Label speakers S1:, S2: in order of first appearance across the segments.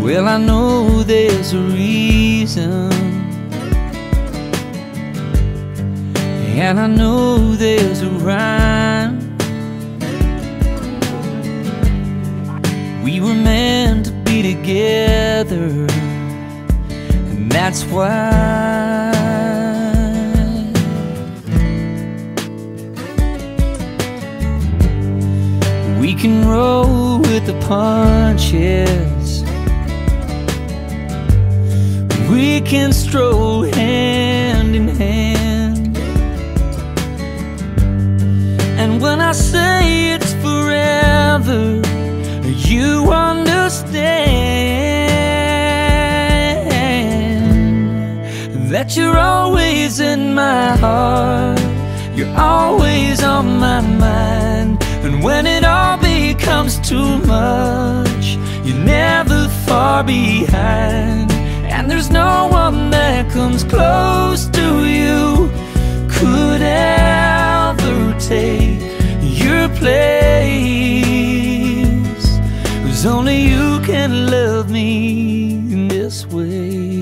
S1: Well, I know there's a reason, and I know there's a rhyme. We were meant to be together, and that's why we can roll with the punches. We can stroll hand in hand. And when I say it's forever, you understand that you're always in my heart. You're always on my mind. And when it all becomes too much, you're never far behind. And there's no one that comes close to you, could ever take your place. 'Cause only you can love me in this way.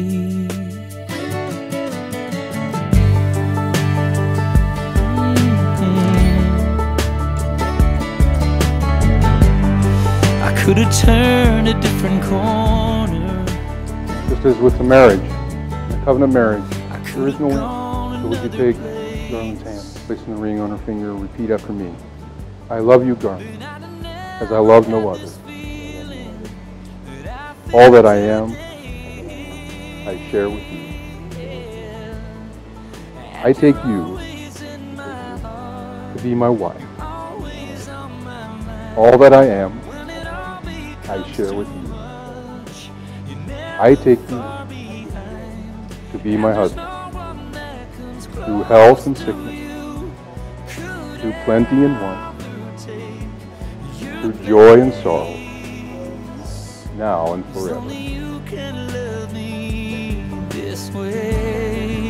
S1: I could have turned a different corner.
S2: Just as with the marriage, the covenant marriage, there is no end. So would you take Garland's hand, placing the ring on her finger, repeat after me. I love you, Garland, as I love no other. All that I am, I share with you. I take you to be my wife. All that I am, I share with you. I take you to be my husband, through health and sickness, through plenty and want, through joy and sorrow, now and forever.
S1: Only you can love me this way.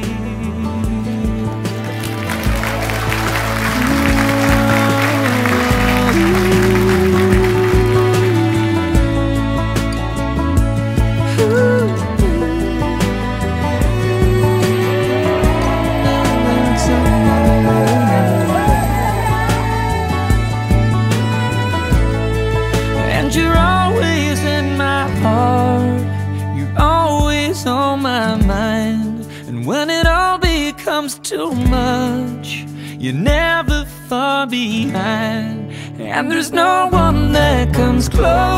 S1: And you're always in my heart, you're always on my mind. And when it all becomes too much, you're never far behind. And there's no one that comes close